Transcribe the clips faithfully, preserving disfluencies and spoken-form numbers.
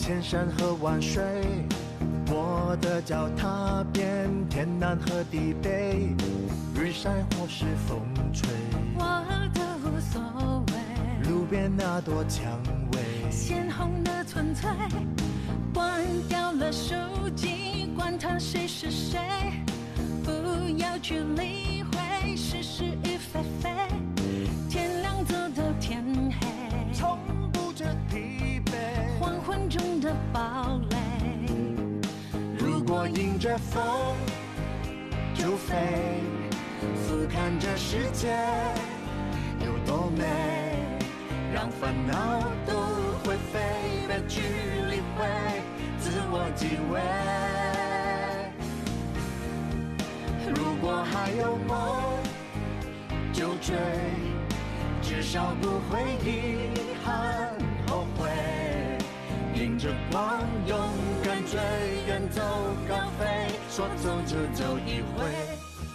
千山和万水，我的脚踏遍天南和地北，日晒或是风吹， 我都无所谓。 路边那朵蔷薇， 鲜红的纯粹，关掉了手机，管他谁是谁，不要去理会是是与非非，天亮走到天黑， 从不觉疲惫， 黄昏中的堡垒。 如果迎着风就飞，俯瞰这世界有多美，让烦恼都灰飞，别去理会自我地位。如果还有梦就追，至少不会遗憾后悔，迎着光勇敢追，远走高飞，说走就走一回。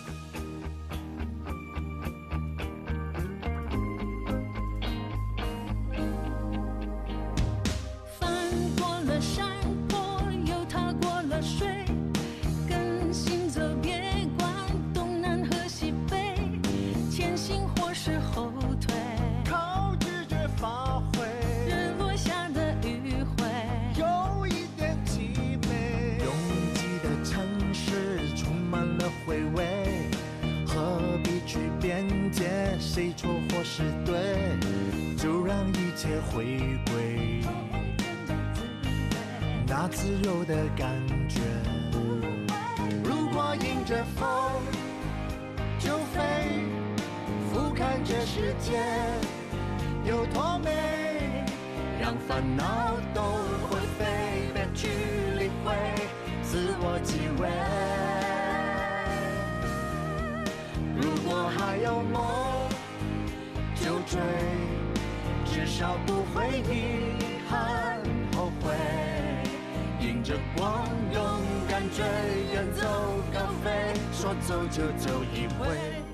翻过了山坡，又踏过了水，跟行走别管东南和西北，前行或是后退， 靠直觉发挥， 日落下的余晖， 有一点凄美。拥挤的城市充满了回味，何必去辩解谁错或是对，就让一切回归那自由的感觉。如果迎着风就飞，俯瞰这世界有多美，让烦恼都灰飞，别去理会自我地位。如果还有梦就追，至少不会遗憾后悔，迎着光勇敢追，远走高飞，说走就走一回。